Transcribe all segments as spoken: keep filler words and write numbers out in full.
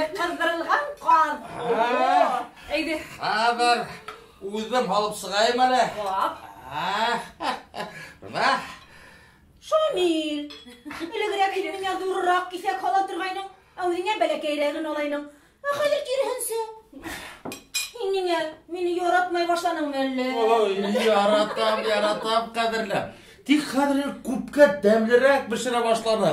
kızdırılgan kaz. Eydi. Haber. Uzun alıp sıkayım hele. Hop. Bak. Şamil. Öyle grek ilinin ya durrak ise kalatırgayның. Ağzına belekeylerin olayның. Hayır girhense. İnninge beni yaratmay başlanın belli. Oy yaratam yaratam kadirle. Tik kadirle kupka demlirak pişire başlanır.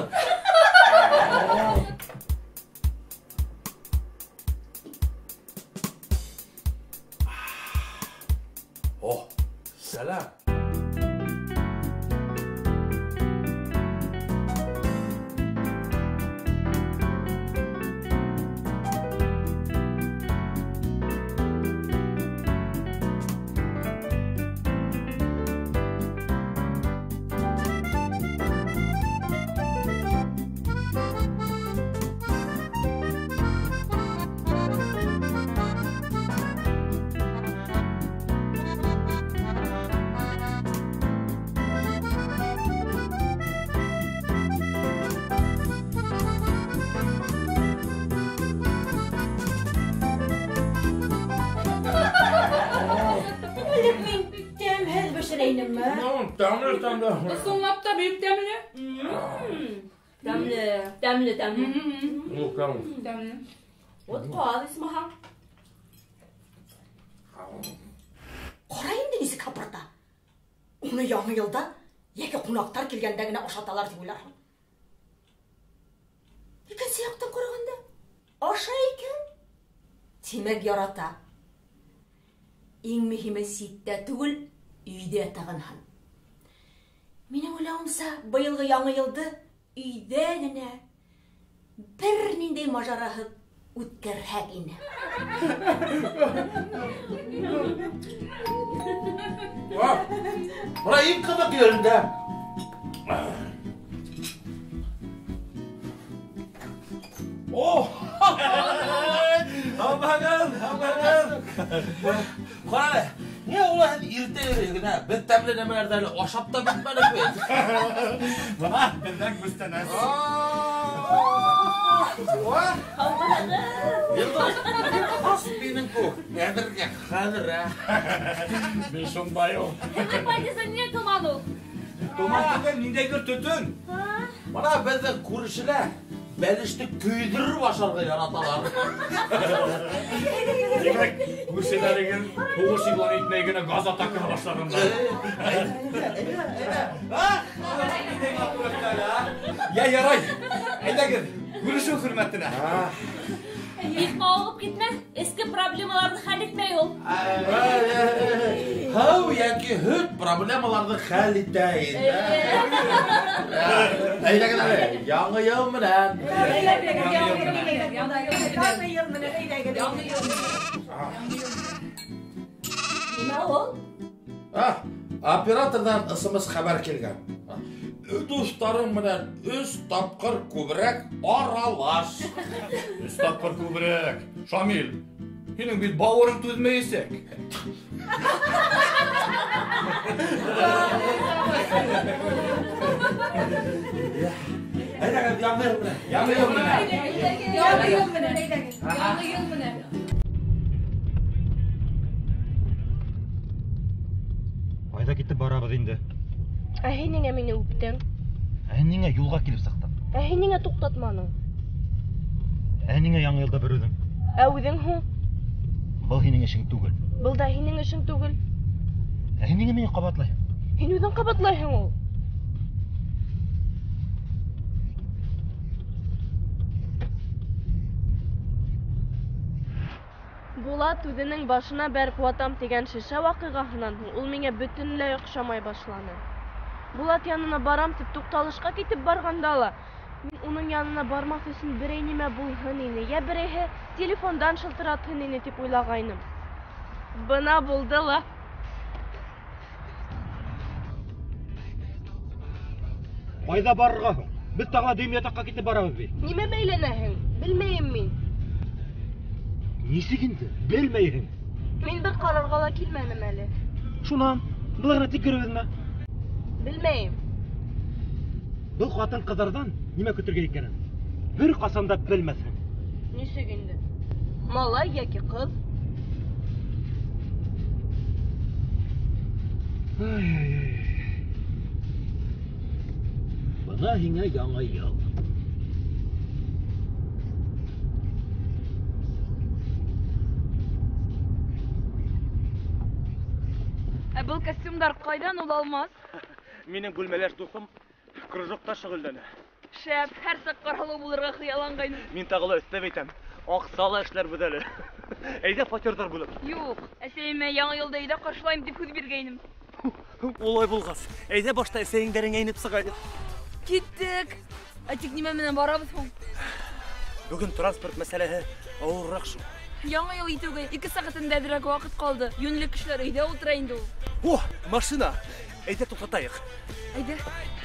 Oh, selam. Damlı damlı. Isınlap da büyük demli. Demli, demli, demli. Yok tamam. Demli. O doğal ismi ha. Qarayın denisi kapırda. Onu yanı yılda yeki qunaqtar kelgəndəginə aşatalar deyirlər. Ekan siyaqdan qaraganda aşa ekan. Demək yarata. Ең mühimi ситте түгел, үйдә тагынхан. Минем уйлавымса, быелгы яңа елды үйдә генә бер ниндәй мажараһыз үткәрһәк инде. Vah, bana iyi kabak yerinde. Oh, amanın, amanın. Kara, niye ola hadi irte veriyor ne? Ben temle nemelerden aşap da bitmedi mi? Bana benden müstenen. Vah, yıldır. Benim bu. Nedir ki? Kadir ha. Ben şunbayım. Hemen paydası niye tomalı? Tomatı nindeydir tütün. Bana benden kuruşuyla ben işte köydürür başarıda yaratalar. Demek bu şeylerin boğuş ilan etmeyene gaz atakına başlarında. Ya yaray. Eylagir. Görüşün hürmetine. Yıkma olup gitme. Eski problemalarını halletmeye ol. Hav yaki hüt problemalarını halletmeyin. Eylagir abi. Yanı yıl mı lan? Nima ol? Ah, operatordan ısımız haber kelgan. Dostlarım bilen üç tapkır kübrek aralaş. Üç tapkır kübrek. Şamil. Senin bir bağırın tüzmeysek. Haydi gel yanı yıl mı? Yanı yıl mı? Yanı yıl mı ne? Yanı yıl mı ne? Айда кетіп барабыз енді. Ә һин ниңә мине үптең? Ә ниңә юлга килеп сыктың? Ә һин ниңә туктатманың? Ә ниңә яңа елда бер үҙең? Ә үҙең һуң? Был һинең эшең түгел. Был да һинең эшең түгел. Ә һин ниңә мине кабатлайһың? Һин үҙең кабатлайһың ул. Булат үҙенең башына бәреп ватам дигән шешә вакыйгаһыннан һуң ул миңә бөтөнләй оҡшамай башланы. Булат янына барам тип туҡталышҡа китеп барғанда ла мин уның янына бармаҫ өсөн берәй нимә булһын ине, йә берәйһе телефондан шылтыратһын ине тип уйлағайным. Бына булды ла. Ҡайҙа барырға һуң? Беҙ тағы дөйөм ятаҡҡа китеп барабыҙ бит. Нимә бәйләнәһең? Белмәйем мин. Нисек инде? Белмәйһең. Мин бер ҡарарға ла килмәнем әле. Шунан, былай ғына тик йөрөбөҙмө? Белмәйем. Был ҡатын-ҡыҙҙарҙан нимә көтөргә икәнен бер ҡасан да белмәҫһең. Нисек инде? Малай яки кыз? Бына һиңә яңа ел. Ә был костюмдар кайдан ул алмаз? Минең бүлмәләш дусым кружокта шөгыльләнә. Шәп, һәр сак каралу булырга хыяллангайны. Мин тагыла өстәп әйтәм. Аксалы эшләр бит әле. Әйдә фатирдар булып. Юк, әсәйемә яңа елда өйдә каршылайм дип һүз биргәйнем. Улай булгас. Әйдә башта әсәеңдәреңә инеп сыгайык. Киттек. Ә тик нимә менән барабыз һуң? Бүген транспорт мәсьәләһе авыррак шул. Яңа ел итүгә ике сәгатендәдрәк вакыт калды. Юньле кешеләр өйдә утыра инде ул. О, машина. Әйдә туктатайык. Әйдә.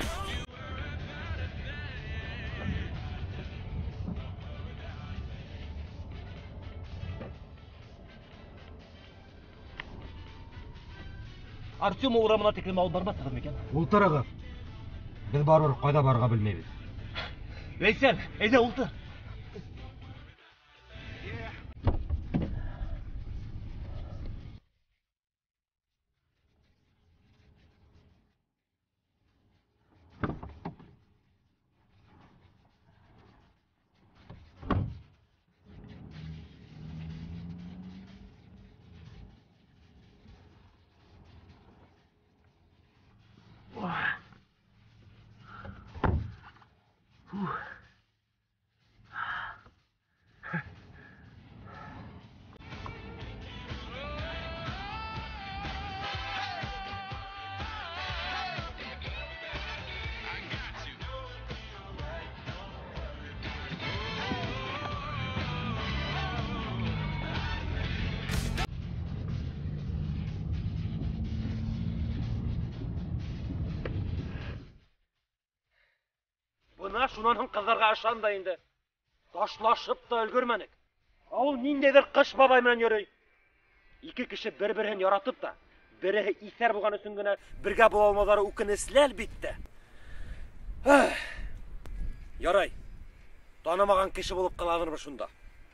Артем урамына тиклем алып бармассыз микән? Ултырыгыз. Без барыр кайда барырга белмәйбез. Ләйсән, әйдә ултыр. Бына шунан һуң кызларга ышан да инде. Ташлашып та өлгермәнек. Ул ниндәйдер кыш бабай менән йөрөй. Ике кеше бер-берен яратып та, бере исәр булган өчен генә бергә була алмаулары үкенечле әлбиттә. Ярай. Танымаган кеше булып калганмы шунда?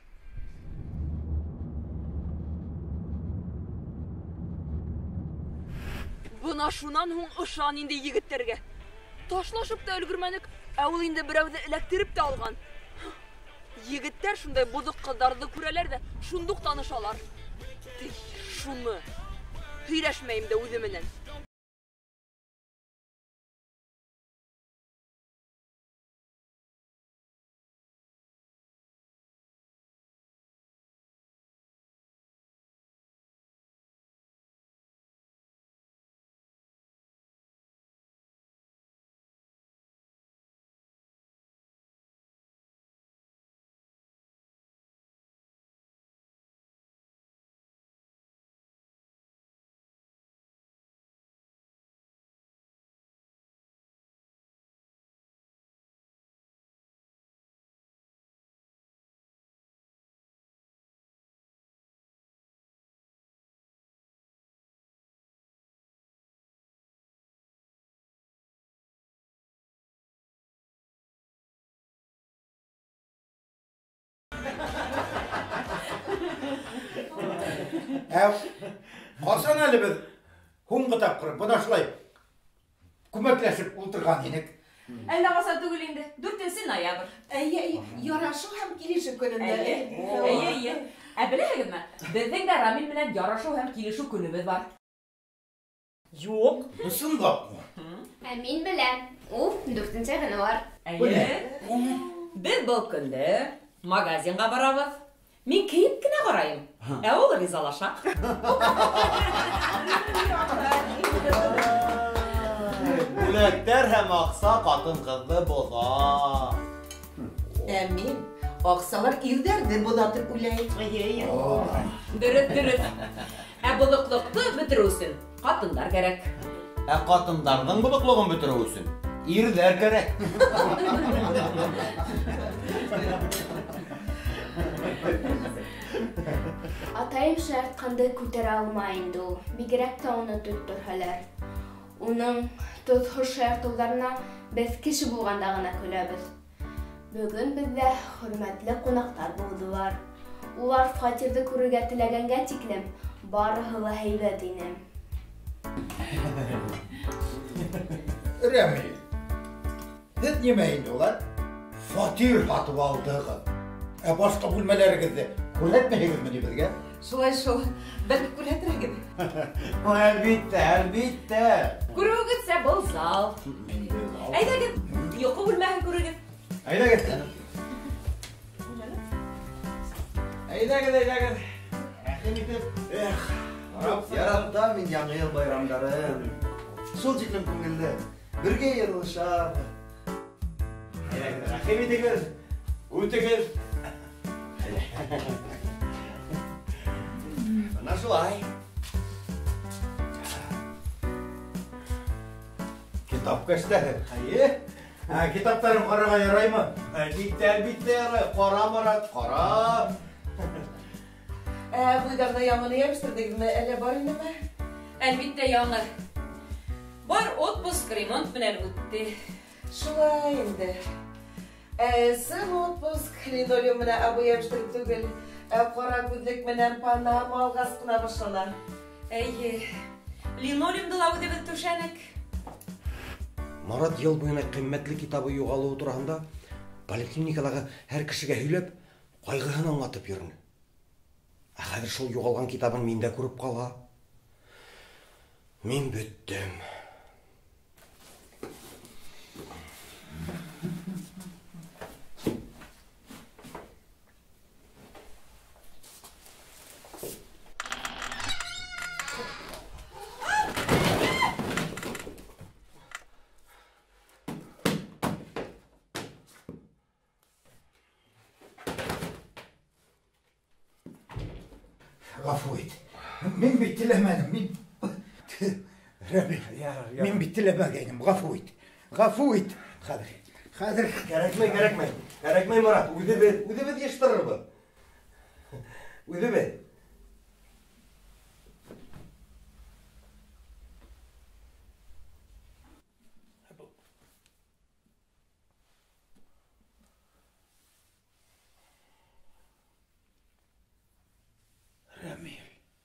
Бына шунан һуң ышан инде егетләргә. Ташлашып та өлгермәнек, ә ул инде берәүне эләктереп тә алган. Егетләр шундай бузык кызларны күрәләр дә, шундук танышалар. Ти, шуны. Һөйләшмәйм дә үзе менән. Әв, қашан әлі біз хуңғы тапқырып, бұна шылай көмәкләшіп ултырған енек. Әллә аса түгел инде. дүртенче ноябрь. Әйе, ярашу һәм килешү көнендә. Әйе, әйе. Ә беләһегезме? Безнең дә Рамил белән ярашу һәм килешү көнебез бар. Юк. Ысынлапмы? Ә мин беләм. Ул дүртенче көне бар. Әйе. Без был көндә магазинга барабыз. Мин киеп кенә карайым. Ә ул ризалаша. Бүләктәр һәм акса катын-кызны боза. Ә мин аксалар ирдәрне булатып уйлайм. Дөрес, дөрес. Ә булыклыкты бетерү өчен катындар кирәк. Ә катындарның булыклыгын бетерү өчен ирләр кирәк. Атайым шартканды күтәрә алмай инде ул. Бигрәк тә уны тоттырһалар. Уның тозһыз шартуларына без кеше булганда гына көләбез. Бүгін бізде хөрмәтле қонақтар булдылар. Улар фатирды күрергә теләгәнгә тиклем барыһы ла һәйбәт ине. Рәмил, һеҙ нимә инде улар? Фатир һатып алдығыҙ. Ә башҡа бүлмәләрегеҙҙе күрһәтмәйһегеҙме ни беҙгә? Шулай шул, бәлки күрһәтерһегеҙ. Әлбиттә, әлбиттә. Күреүегеҙсә был зал. Әйҙәгеҙ, йоҡо бүлмәһен күрегеҙ. Әйҙәгеҙ. Әйҙәгеҙ, әйҙәгеҙ. Рәхим итеп. Эх, яратам мин яңы йыл байрамдарын. Шул тиклем күңелле. Бергә йырлашап. Әйҙәгеҙ, рәхим итегеҙ. Үтегеҙ. Бына шулай. Китап кәштәһе. Әйе. Китаптарын ҡарарға яраймы? Әлбиттә, әлбиттә ярай. Ҡара, Марат, ҡара. Буйҙарҙа яңыны йәбештерҙегеҙме, әллә бар инеме? Әлбиттә яңы. Бар отпуск ремонт менән үтте. Шулай инде. Сын отпуск линолеум менән абый йәбештереп түгел, ҡара күҙлек менән панама алғас ҡына башлана. Әйе, линолеумды ла үҙебеҙ түшәнек. Марат йыл буйына ҡиммәтле китабы юғалыуы тураһында поликлиникалағы һәр кешегә һөйләп, ҡайғыһын аңлатып йөрөнө. Ә хәҙер шул юғалған китабын миндә күреп ҡала. Мин бөттөм. Ғафу ит. Мин бит теләмәнем. Мин Рәмил, мин бит теләмәгәйнем. Ғафу ит. Ғафу ит. Хәҙер. Хәҙер Кәрәкмәй, кәрәкмәй. Кәрәкмәй, Марат. Үҙебеҙ, үҙебеҙ йыштырырбыҙ. Үҙебеҙ. Рәмил.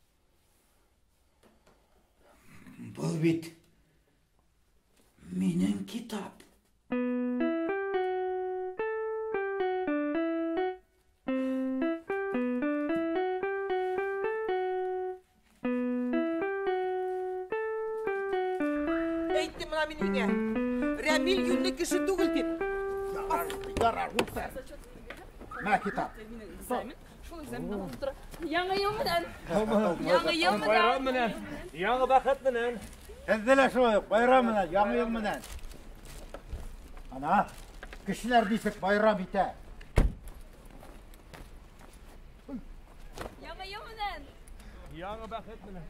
Был бит минең китап. Әйттем мына мин һиңә. Рәмил йүнле кеше түгел дип. Ярар, үпсә. Мә китап. Яңы йыл менән. Яңы йыл менән. Яңы бәхет менән. Һеҙҙе лә шулай уҡ байрам менән, яңы йыл менән. Ана, кешеләр нисек байрам итә. Яңы йыл менән. Яңы бәхет менән.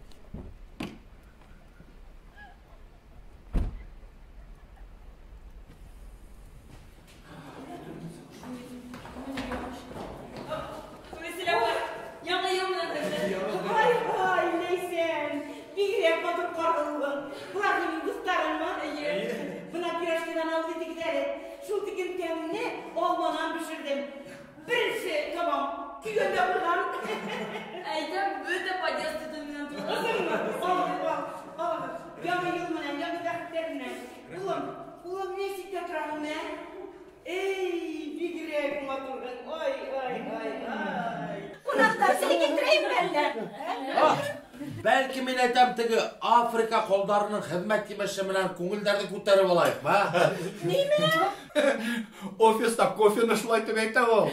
Бәлки мен әйтәм теге Африка ҡолдарының хеҙмәт емеше менән күңелдәрҙе күтәреп алайыҡ, ма? Ниме? Офиста кофені шулай тип әйтә ул.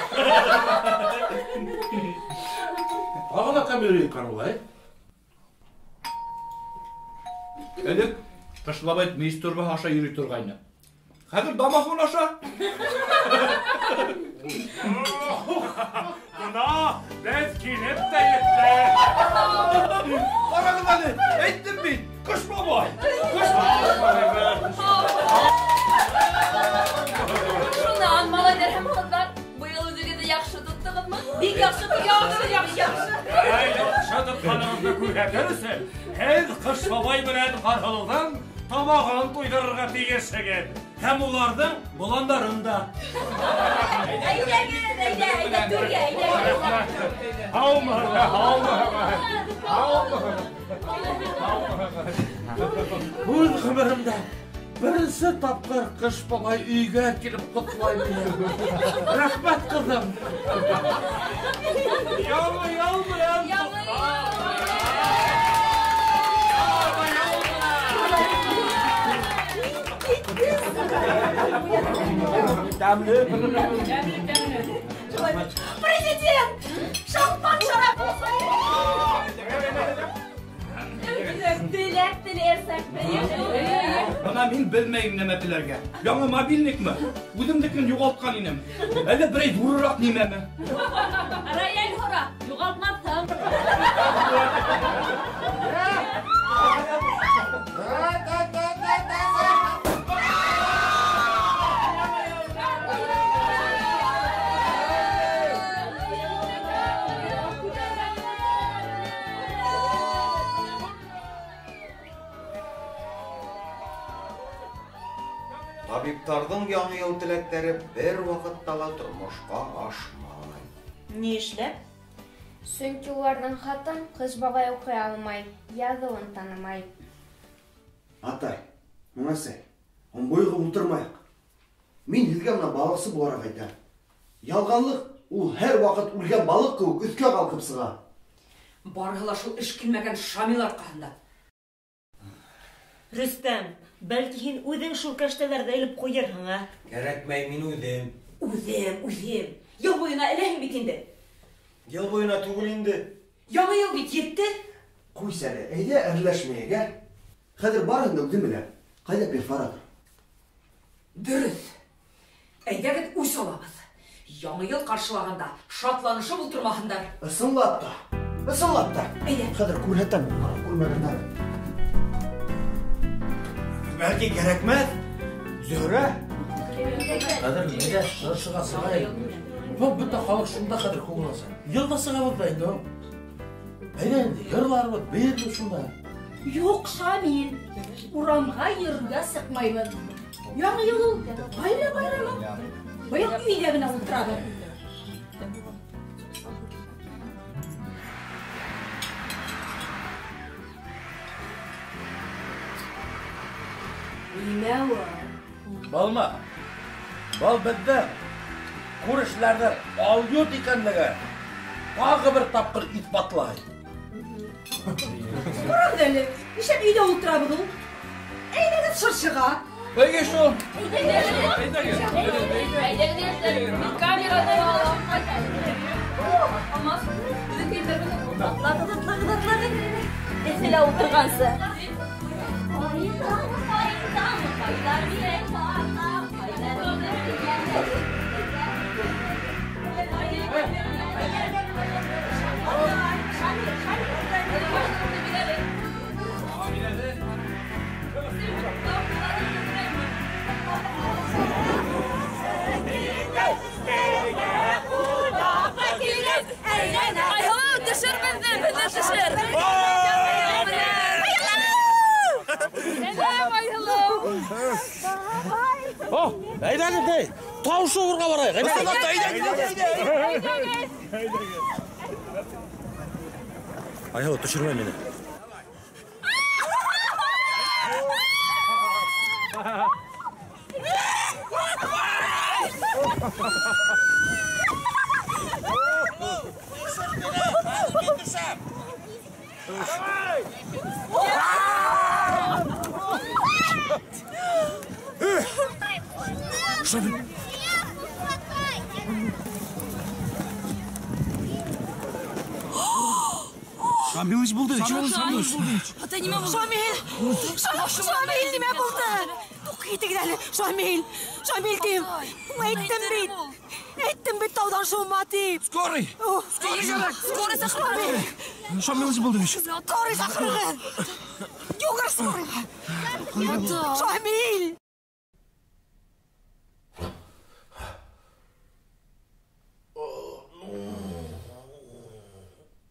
Ағына кем йөрөй икән улай? Элек Ҡышлабайт мейес торбаһы аша йөрөй торғайны. Хәҙер дамаһын аша. Бына беҙ килеп тә еттек. Ҡарағыҙ әле, әйттем бит, Ҡыш бабай. Ҡыш бабай. Шунан, малайҙар һәм ҡыҙҙар, быйыл үҙегеҙҙе яҡшы тоттоғоҙмо? Бик яҡшы, яҡшы, яҡшы. Яҡшы тотҡанығыҙҙы күрһәтер өсөн, һеҙ Ҡыш бабай менән Ҡарһылыуҙың табағын тойдырырға тегерсеген. Һәм улардың боландарында. Әйдәгез, әйдә, әйдә, түргә, әйдә. Һаумы, һаумы, һаумы. Бұл ғұмырымда бірінші тапқыр қыш бабай үйге келіп құтлай мені. Рахмет қызым. Ялмы, ялмы, ялмы. Дәмлі. Президент! Шампан шарап болсын! Тілек тілерсек Бана мен білмеймін неме тілерге. Яңа мобильник ми? Өзімдікін юғалтқан енем. Әлі бірей дұрырақ немемі? Раян хора, юғалтмассың. Табиптардың яңы ел тілектері бір вақыттала тұрмышқа ашмай. Не эшләп? Сөнки уларның хатын Кыш бабай укый алмай, язуын танымай. Атай, мұнасы, он бойғы ұлтырмайық. Мен елге мына балықсы боларақ айтам. Ялғанлық, ол әр вақыт үлген балық көк үтке қалқып сыға. Барғыла шул іш келмеген Шамил арқасында. Рөстәм, бәлки һин үҙең шул кәштәләрҙе элеп ҡуйырһың, а? Кәрәкмәй, мин үҙем. Үҙем, үҙем. Йыл буйына эләһең бит инде. Йыл буйына түгел инде. Яңы йыл бит етте. Ҡуй сәле, әйҙә әрләшмәйек, ә? Хәҙер барыһын да үҙем беләм. Ҡайҙа перфоратор? Дөрөҫ. Әйҙәгеҙ үс алабыҙ. Яңы йыл ҡаршылағанда шатланышып ултырмаһындар. Ысынлап та, ысынлап та. Әйҙә. Хәҙер күрһәтәм, күрмәгәндәр. Бәлки кәрәкмәҫ? Зөһрә? Хәҙер нигә шыршыға сығайым? Бұл бөтә халыҡ шунда хәҙер күңелсә. Йылда сығабыҙ да инде. Әйҙә инде, йырларбыҙ, бейербеҙ шунда. Юҡ, Шамил. Урамға йөрөргә сыҡмайбыҙ. Яңы йыл ул ғаилә байрамы. Быйыл өйҙә генә ултырабыҙ. Нимә ул? Балма, бал беҙҙең күрешләрҙең алйот икәнлеге тағы бер тапҡыр иҫбатлай. Ҡарағыҙ әле, нишләп өйҙә ултырабыҙ ул? Әйҙәгеҙ шыршыға. Бәйге шул. Эҫелә ултырғансы. Düşür bizden, bizden düşür. О, әйдәгеҙ, әй, тау шоғырға барайық. Айһылыу, төшөрмә мине. Шамил. Шамилыч булды. Чего Шамилыч? Ата нимә бу? Шамил! Шамил нимә булды? Тук китегез әле. Шамил! Шамил дим. Әйттем бит. Әйттем бит таудан шума дип. Скорый! Скорый! Скорый сахрагыз. Шамилыч булды бит. Скорый сахрагыз. Югар скорый. Шамил!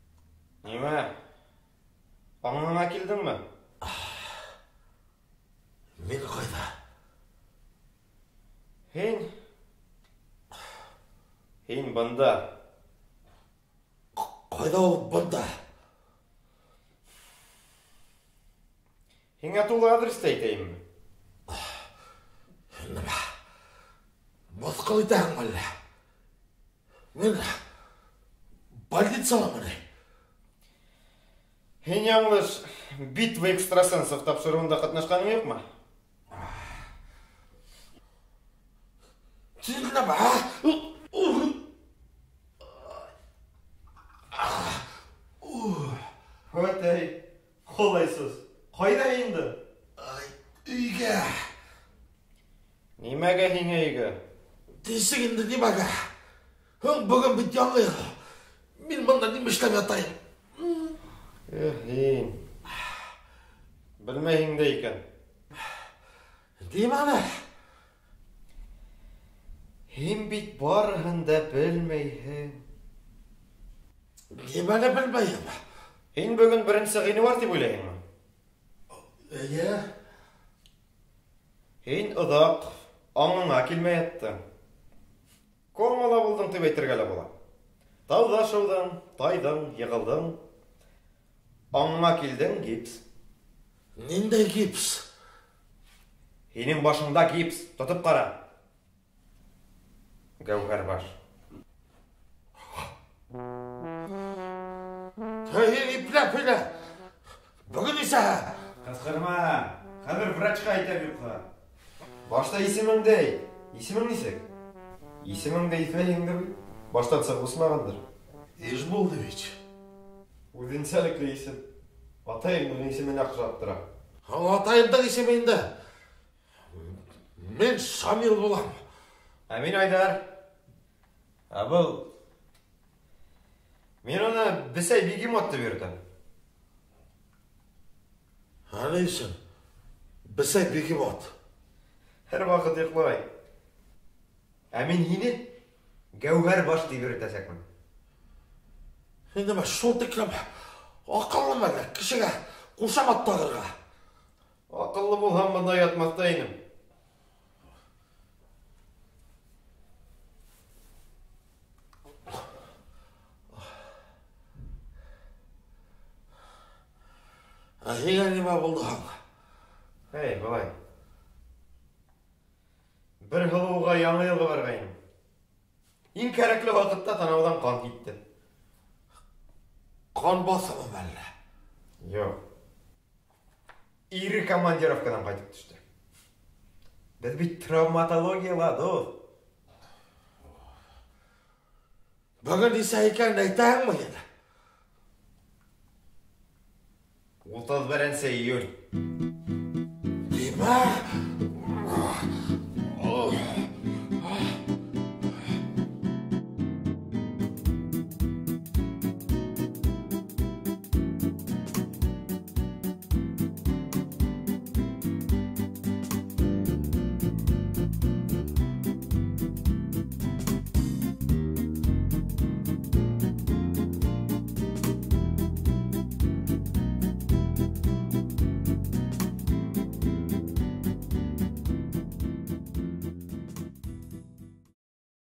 Нимә? Аңыңа килдеңме? Һин бында. Қайда ол бында? Һиңә тулы адресті әйтәйемме? Нема? Мосқыл итәһең әллә? Мен больницаламын. Һин яңлыш битва экстрасенсов тапшыруында катнашканың юкмы? Син нема? Өтәй, қолайсыз. Қайда енді? Үйге. Нимәгә һиңә өйгә? Тесік енді немәгә? Бүгін бит яңы. Мен мұнда неме эшләп ятайым? Һин. Белмәйһең дә икән. Демәне? Һин бит барыһын да белмәйһең. Демәне белмәйем. Һин бүген беренче гыйнвар дип уйлайһыңмы? Әйе. Һин оҙаҡ аңыңа килмәй яттың. Комала булдың дип әйтергә лә була. Тауда шыудың, тайдың, йығылдың. Аңыңа килдең гипс. Ниндәй гипс? Һинең башыңда гипс, тотып ҡара. Гәүһәр баш. Һин ипләп һөйлә. Бүген исә Ҡысҡырма. Хәҙер врачҡа әйтәм юҡһа. Башта исемеңде әйт. Исемең нисек? Исемеңде иҫләйһеңдер бит. Башта сығылышмағандыр. Иш булды бит. Үҙенсәлекле исем. Атайымдың исемен яҡшырап тора. Атайымдың исеме инде. Мен Шамил булам. Ә мин Айдар. Ә был... Мин уны Бесәй бегемот дип йөрөтәм. Аны исем? Бесәй бегемот. Һәр ваҡыт йоҡлай. Ә мин һине Гәүһәр баш дип йөрөтәсәкмен. Һин нимә шул тиклем аҡыллымы әллә кешегә ҡушамат тағырға? Аҡыллы булһам бында ятмаҫта инем. Ә һиңә нимә булды һуң? Эй, былай. Бер һылыуға яңы йылға барғайным. Иң кәрәкле ваҡытта танауҙан ҡан китте. Ҡан баҫымы әллә? Юҡ. Ире командировкадан ҡайтып төштө. Беҙ бит травматологияла, дуҫ. Бөгөн нисә икәнен әйтәһеңме инде? утыҙ беренсе июнь. Димәк,